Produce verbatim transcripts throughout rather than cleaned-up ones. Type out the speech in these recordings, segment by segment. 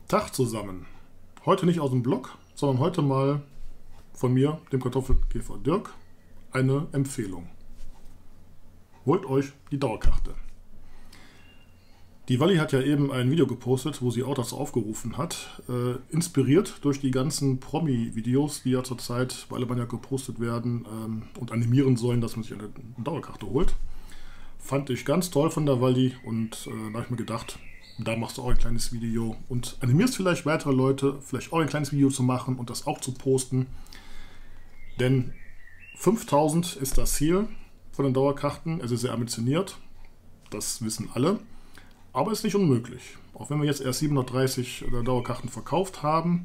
Tag zusammen. Heute nicht aus dem Blog, sondern heute mal von mir, dem Kartoffelkäfer Dirk, eine Empfehlung. Holt euch die Dauerkarte. Die Walli hat ja eben ein Video gepostet, wo sie auch das aufgerufen hat, äh, inspiriert durch die ganzen Promi-Videos, die ja zurzeit bei Alemannia gepostet werden ähm, und animieren sollen, dass man sich eine Dauerkarte holt. Fand ich ganz toll von der Walli und äh, da habe ich mir gedacht, da machst du auch ein kleines Video und animierst vielleicht weitere Leute, vielleicht auch ein kleines Video zu machen und das auch zu posten. Denn fünftausend ist das Ziel von den Dauerkarten. Es ist sehr ambitioniert, das wissen alle, aber ist nicht unmöglich. Auch wenn wir jetzt erst siebenhundertdreißig Dauerkarten verkauft haben,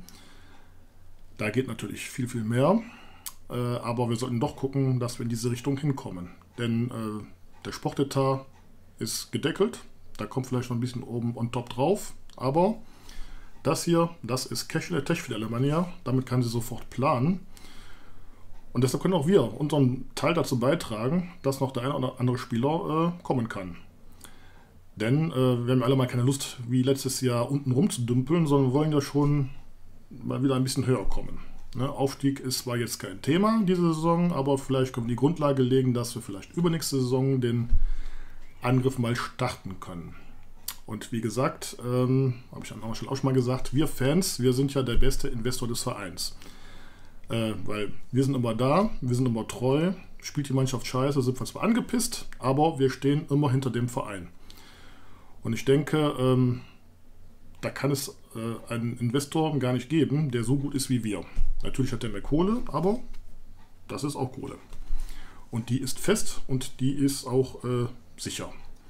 da geht natürlich viel, viel mehr. Äh, aber wir sollten doch gucken, dass wir in diese Richtung hinkommen. Denn äh, der Sportetat ist gedeckelt. Da kommt vielleicht noch ein bisschen oben on top drauf. Aber das hier, das ist Cash in the Tech für die Alemannia. Damit kann sie sofort planen. Und deshalb können auch wir unseren Teil dazu beitragen, dass noch der eine oder andere Spieler äh, kommen kann. Denn äh, wir haben alle mal keine Lust, wie letztes Jahr unten rum zu dümpeln, sondern wollen ja schon mal wieder ein bisschen höher kommen. Ne? Aufstieg ist zwar jetzt kein Thema diese Saison, aber vielleicht können wir die Grundlage legen, dass wir vielleicht übernächste Saison den Angriff mal starten können. Und wie gesagt, ähm, habe ich an anderer Stelle auch schon mal gesagt, wir Fans, wir sind ja der beste Investor des Vereins. Äh, weil wir sind immer da, wir sind immer treu, spielt die Mannschaft scheiße, sind wir zwar angepisst, aber wir stehen immer hinter dem Verein. Und ich denke, ähm, da kann es äh, einen Investor gar nicht geben, der so gut ist wie wir. Natürlich hat der mehr Kohle, aber das ist auch Kohle. Und die ist fest und die ist auch äh, sicher.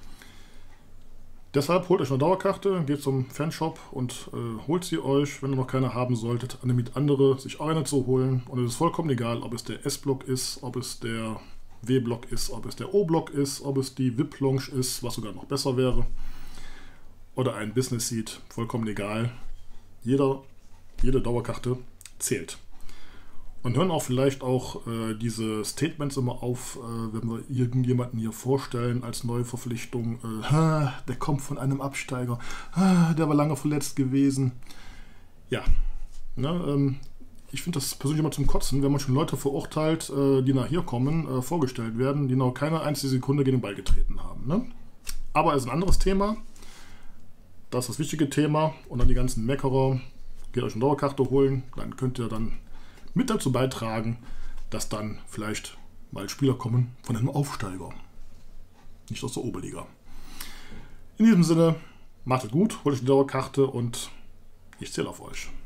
Deshalb holt euch eine Dauerkarte, geht zum Fanshop und äh, holt sie euch, wenn ihr noch keine haben solltet, mit andere sich auch eine zu holen. Und es ist vollkommen egal, ob es der S-Block ist, ob es der W-Block ist, ob es der O-Block ist, ob es die V I P-Lounge ist, was sogar noch besser wäre. Oder ein Business Seat, vollkommen egal. Jeder, jede Dauerkarte zählt. Und hören auch vielleicht auch äh, diese Statements immer auf, äh, wenn wir irgendjemanden hier vorstellen als neue Verpflichtung. Äh, der kommt von einem Absteiger, ah, der war lange verletzt gewesen. Ja, ne, ähm, ich finde das persönlich immer zum Kotzen, wenn man schon Leute verurteilt, äh, die nach hier kommen, äh, vorgestellt werden, die noch keine einzige Sekunde gegen den Ball getreten haben. Ne? Aber es ist ein anderes Thema. Das ist das wichtige Thema. Und dann die ganzen Meckerer, geht euch eine Dauerkarte holen, dann könnt ihr dann mit dazu beitragen, dass dann vielleicht mal Spieler kommen von einem Aufsteiger. Nicht aus der Oberliga. In diesem Sinne, macht es gut, holt euch die Dauerkarte und ich zähle auf euch.